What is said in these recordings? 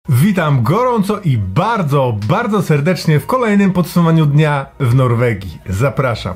Witam gorąco i bardzo serdecznie w kolejnym podsumowaniu dnia w Norwegii. Zapraszam.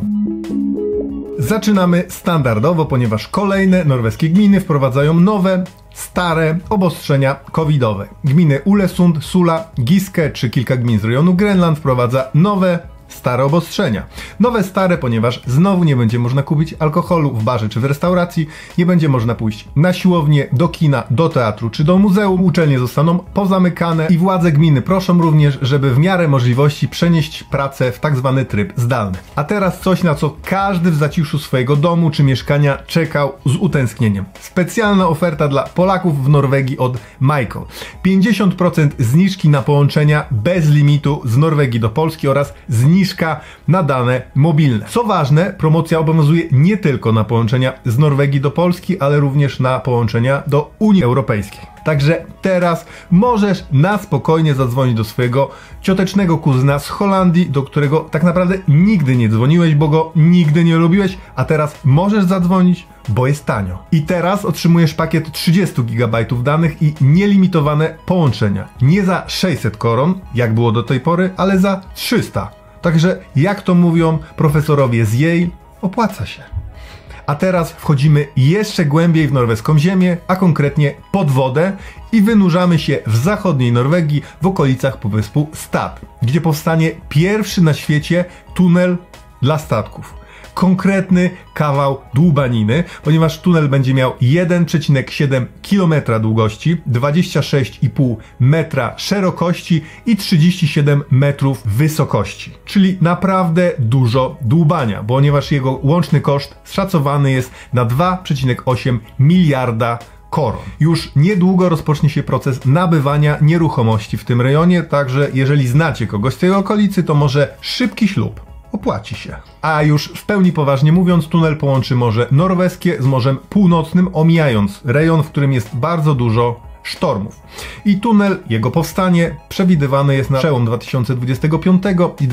Zaczynamy standardowo, ponieważ kolejne norweskie gminy wprowadzają nowe, stare obostrzenia covidowe. Gminy Ulesund, Sula, Giske czy kilka gmin z rejonu Grenland wprowadza nowe, stare obostrzenia. Nowe, stare, ponieważ znowu nie będzie można kupić alkoholu w barze czy w restauracji, nie będzie można pójść na siłownię, do kina, do teatru czy do muzeum, uczelnie zostaną pozamykane i władze gminy proszą również, żeby w miarę możliwości przenieść pracę w tak zwany tryb zdalny. A teraz coś, na co każdy w zaciszu swojego domu czy mieszkania czekał z utęsknieniem. Specjalna oferta dla Polaków w Norwegii od Michael. 50% zniżki na połączenia bez limitu z Norwegii do Polski oraz zniżka na dane mobilne. Co ważne, promocja obowiązuje nie tylko na połączenia z Norwegii do Polski, ale również na połączenia do Unii Europejskiej. Także teraz możesz na spokojnie zadzwonić do swojego ciotecznego kuzyna z Holandii, do którego tak naprawdę nigdy nie dzwoniłeś, bo go nigdy nie lubiłeś, a teraz możesz zadzwonić, bo jest tanio. I teraz otrzymujesz pakiet 30 GB danych i nielimitowane połączenia. Nie za 600 koron, jak było do tej pory, ale za 300. Także, jak to mówią profesorowie z Yale, opłaca się. A teraz wchodzimy jeszcze głębiej w norweską ziemię, a konkretnie pod wodę i wynurzamy się w zachodniej Norwegii, w okolicach półwyspu Stad, gdzie powstanie pierwszy na świecie tunel dla statków. Konkretny kawał dłubaniny, ponieważ tunel będzie miał 1,7 km długości, 26,5 metra szerokości i 37 metrów wysokości. Czyli naprawdę dużo dłubania, ponieważ jego łączny koszt szacowany jest na 2,8 miliarda koron. Już niedługo rozpocznie się proces nabywania nieruchomości w tym rejonie, także jeżeli znacie kogoś z tej okolicy, to może szybki ślub opłaci się. A już w pełni poważnie mówiąc, tunel połączy Morze Norweskie z Morzem Północnym, omijając rejon, w którym jest bardzo dużo sztormów. I tunel, jego powstanie przewidywane jest na przełom 2025 i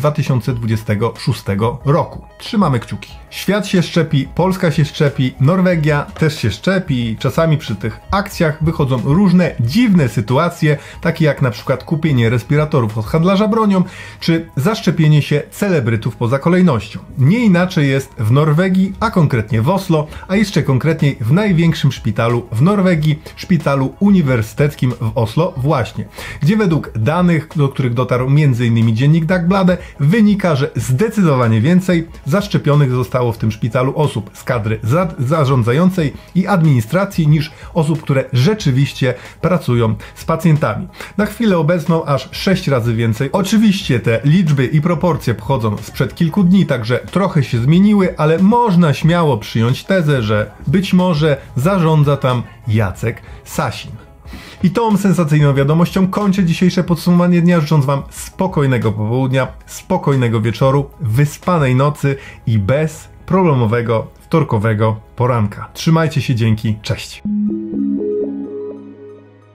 2026 roku. Trzymamy kciuki. Świat się szczepi, Polska się szczepi, Norwegia też się szczepi. Czasami przy tych akcjach wychodzą różne dziwne sytuacje, takie jak na przykład kupienie respiratorów od handlarza bronią, czy zaszczepienie się celebrytów poza kolejnością. Nie inaczej jest w Norwegii, a konkretnie w Oslo, a jeszcze konkretniej w największym szpitalu w Norwegii, szpitalu uniwersyteckim w Oslo właśnie, gdzie według danych, do których dotarł m.in. dziennik Dagbladet, wynika, że zdecydowanie więcej zaszczepionych zostało w tym szpitalu osób z kadry zarządzającej i administracji niż osób, które rzeczywiście pracują z pacjentami. Na chwilę obecną aż 6 razy więcej. Oczywiście te liczby i proporcje pochodzą sprzed kilku dni, także trochę się zmieniły, ale można śmiało przyjąć tezę, że być może zarządza tam Jacek Sasin. I tą sensacyjną wiadomością kończę dzisiejsze podsumowanie dnia, życząc Wam spokojnego popołudnia, spokojnego wieczoru, wyspanej nocy i bezproblemowego wtorkowego poranka. Trzymajcie się, dzięki, cześć!